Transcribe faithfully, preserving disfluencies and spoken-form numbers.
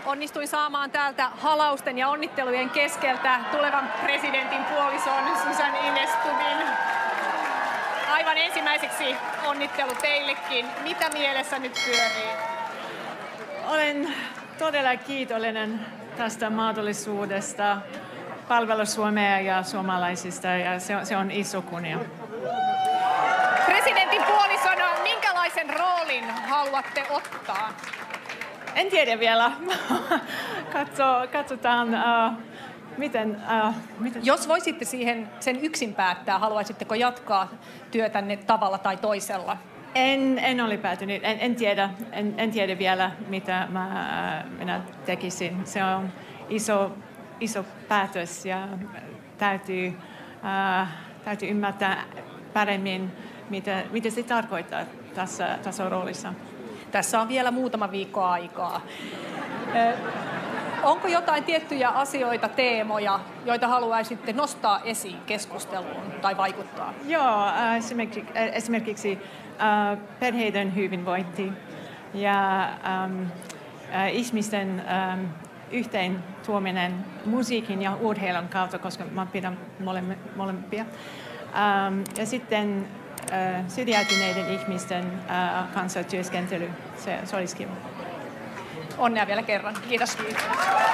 onnistui saamaan täältä halausten ja onnittelujen keskeltä tulevan presidentin puolison Susan Inestubin. Aivan ensimmäiseksi onnittelu teillekin. Mitä mielessä nyt pyörii? Olen todella kiitollinen tästä mahdollisuudesta palvella Suomea ja suomalaisista, ja se on, se on iso kunnia. Presidentin puolisona, minkälaisen roolin haluatte ottaa? En tiedä vielä. Katso, katsotaan, uh, miten, uh, miten... Jos voisitte siihen sen yksin päättää, haluaisitteko jatkaa työtänne tavalla tai toisella? En, en ole päätynyt. En, en, tiedä, en, en tiedä vielä, mitä mä, minä tekisin. Se on iso, iso päätös ja täytyy, uh, täytyy ymmärtää paremmin, mitä, mitä se tarkoittaa tässä, tässä roolissa. Tässä on vielä muutama viikko aikaa. Onko jotain tiettyjä asioita, teemoja, joita haluaisitte nostaa esiin keskusteluun tai vaikuttaa? Joo, esimerkiksi, esimerkiksi perheiden hyvinvointi ja um, ihmisten um, yhteen tuominen musiikin ja urheilun kautta, koska mä pidän molempia. Um, ja sitten uh, syrjäytyneiden ihmisten uh, kanssa työskentely, se, se olisi kiva. Onnea vielä kerran. Kiitos.